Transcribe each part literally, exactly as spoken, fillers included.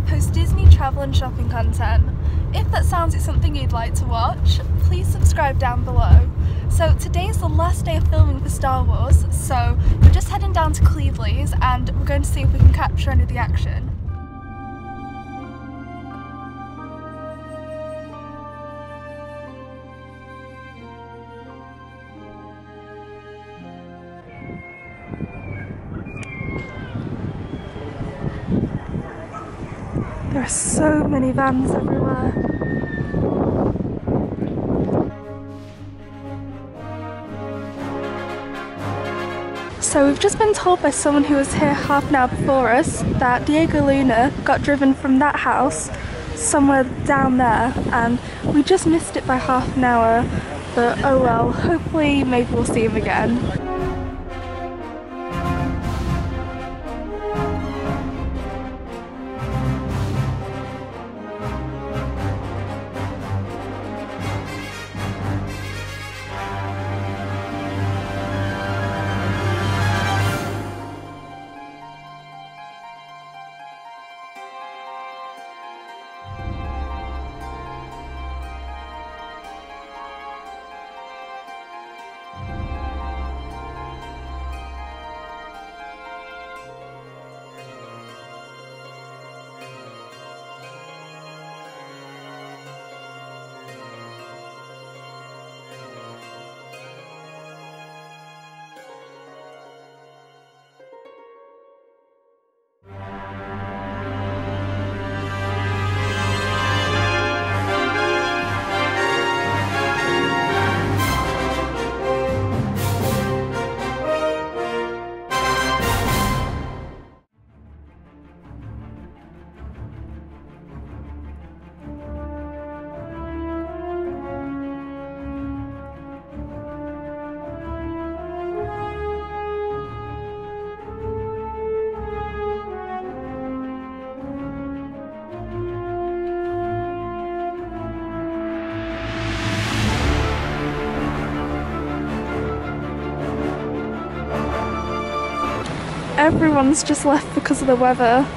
post Disney travel and shopping content. If that sounds like something you'd like to watch, please subscribe down below. So today is the last day of filming for Star Wars, so we're just heading down to Cleveleys and we're going to see if we can capture any of the action. There are so many vans everywhere. So we've just been told by someone who was here half an hour before us that Diego Luna got driven from that house somewhere down there, and we just missed it by half an hour, but oh well, hopefully maybe we'll see him again. Everyone's just left because of the weather.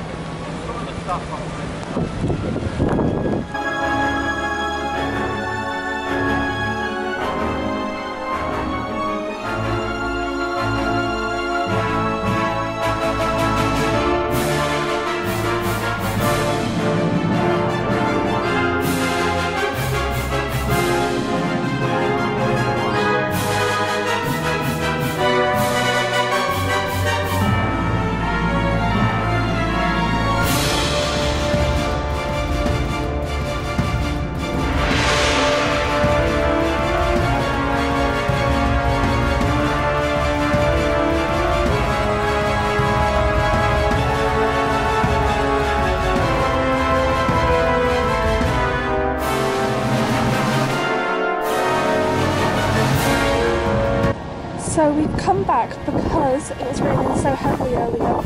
So we've come back because it was raining so heavily earlier.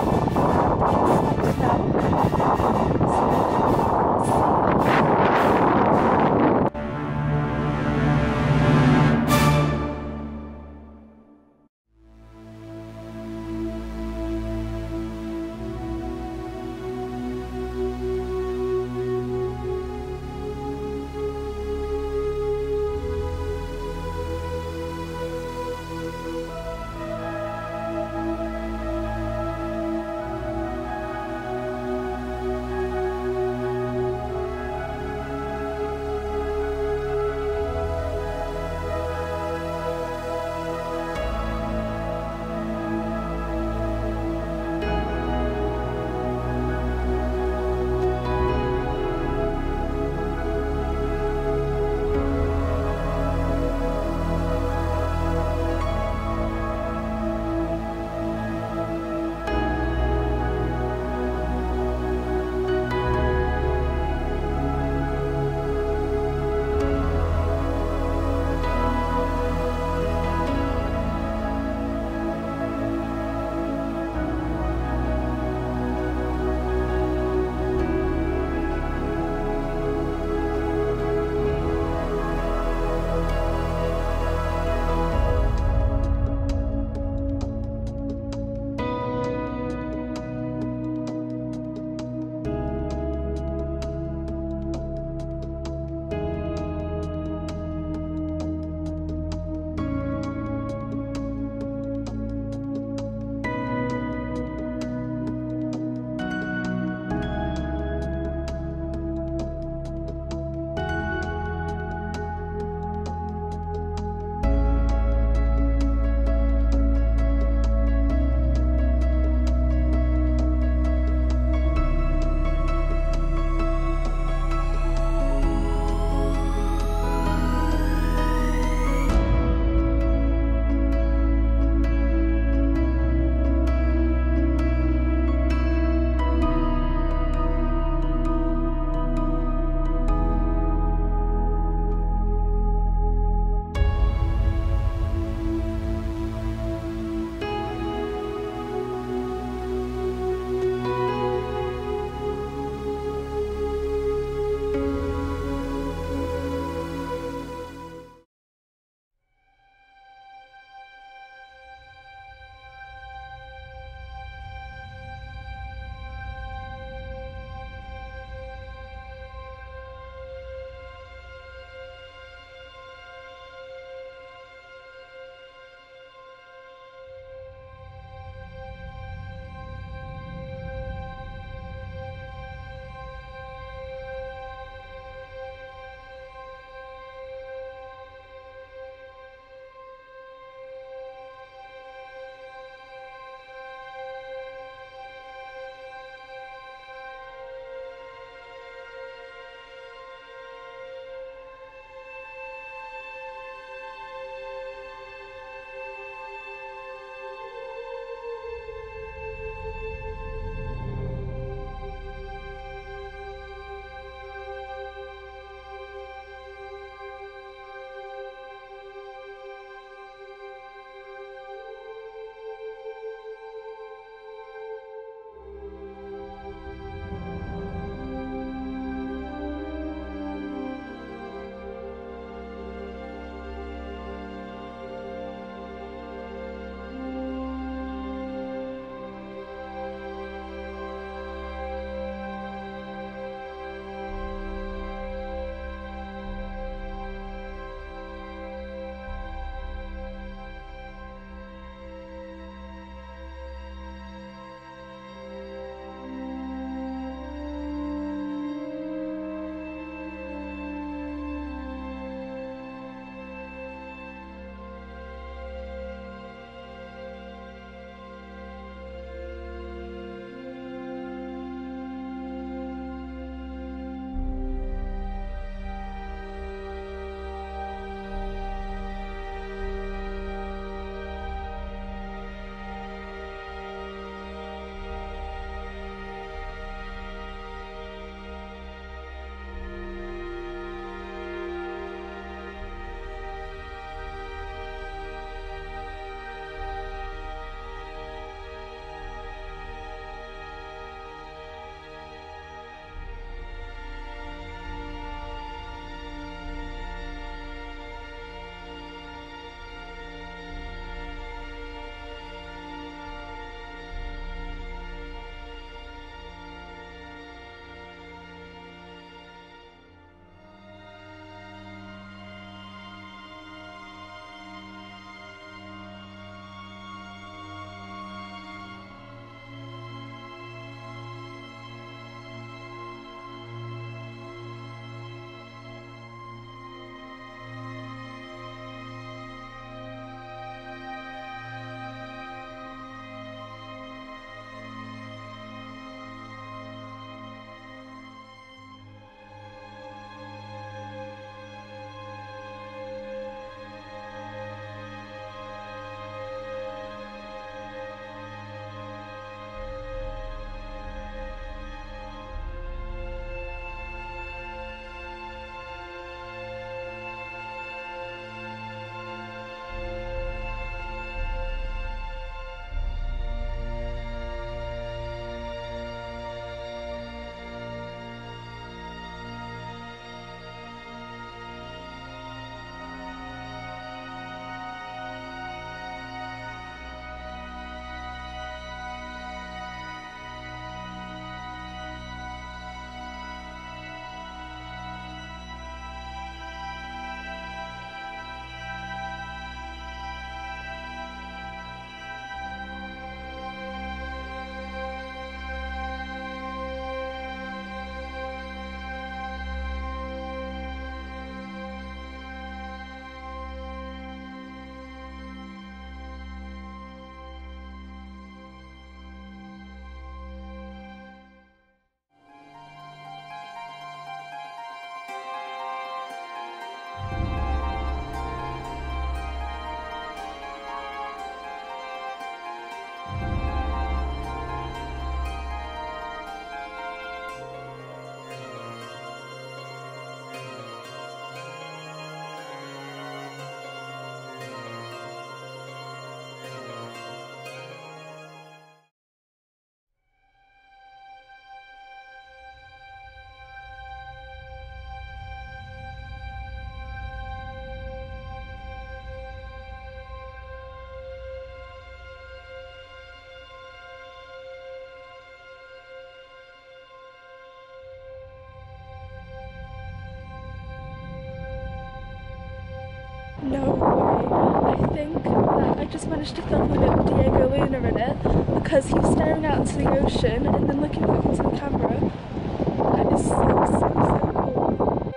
No way. I think that I just managed to film a bit with Diego Luna in it because he was staring out into the ocean and then looking back into the camera. That is so, so, so cool.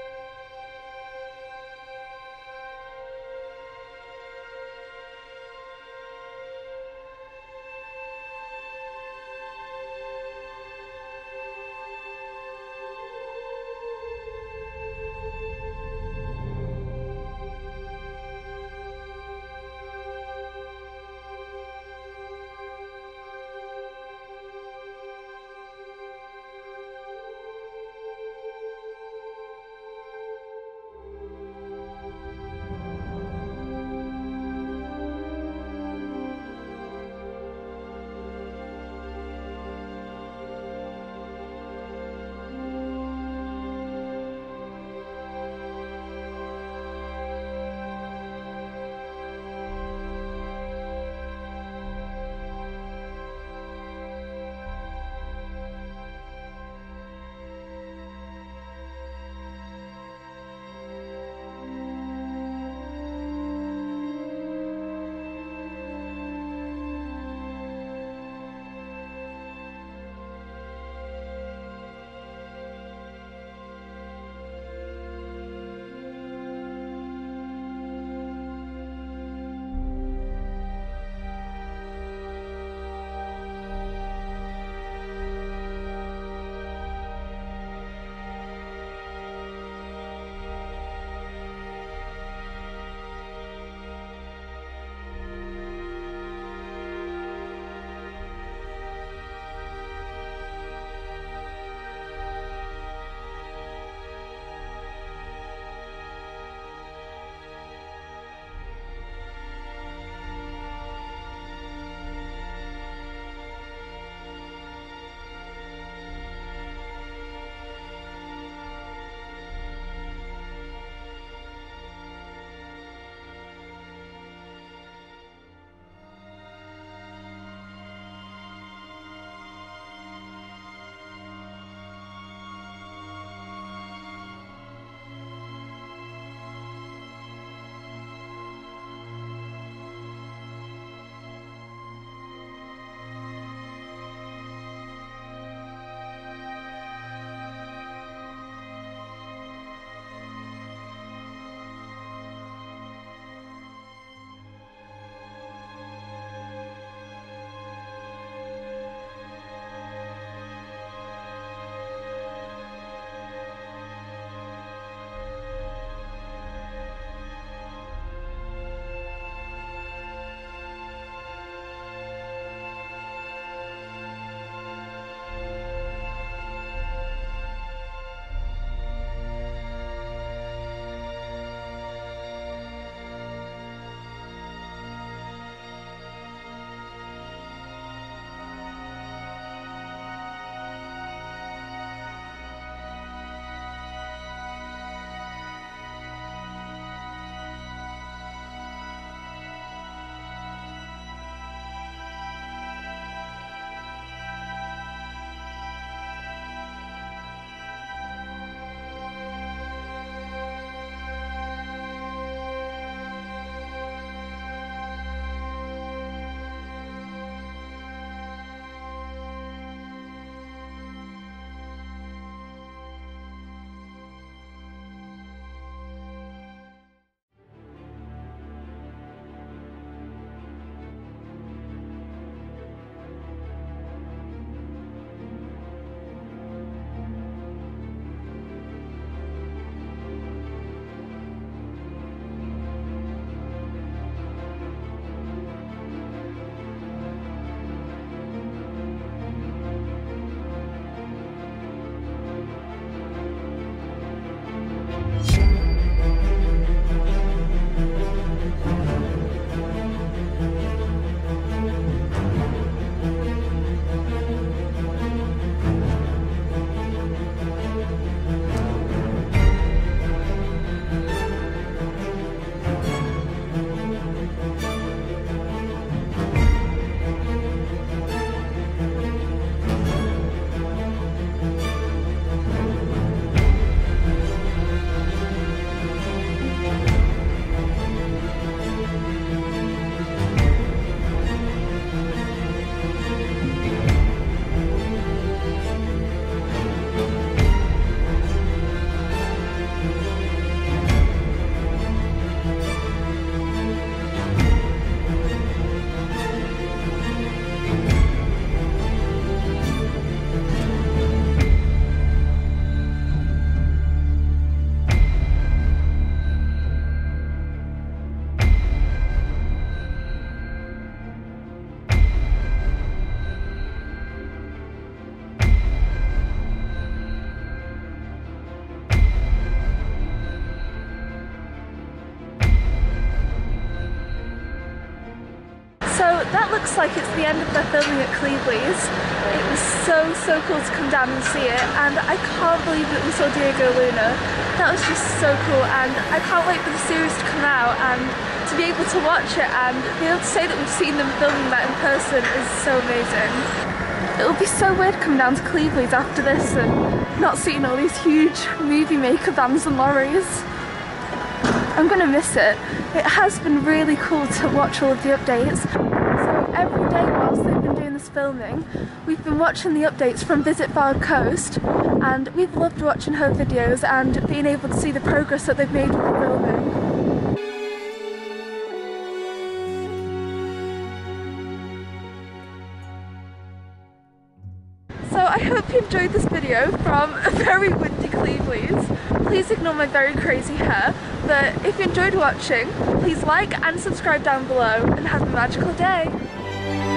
So that looks like it's the end of their filming at Cleveleys. It was so, so cool to come down and see it, and I can't believe that we saw Diego Luna. That was just so cool, and I can't wait for the series to come out and to be able to watch it and be able to say that we've seen them filming that in person is so amazing. It will be so weird coming down to Cleveleys after this and not seeing all these huge movie maker vans and lorries. I'm gonna miss it. It has been really cool to watch all of the updates. So every day whilst they've been doing this filming, we've been watching the updates from Visit Fylde Coast, and we've loved watching her videos and being able to see the progress that they've made with the filming. So I hope you enjoyed this video from a very windy Cleveleys. Please ignore my very crazy hair, but if you enjoyed watching, please like and subscribe down below and have a magical day.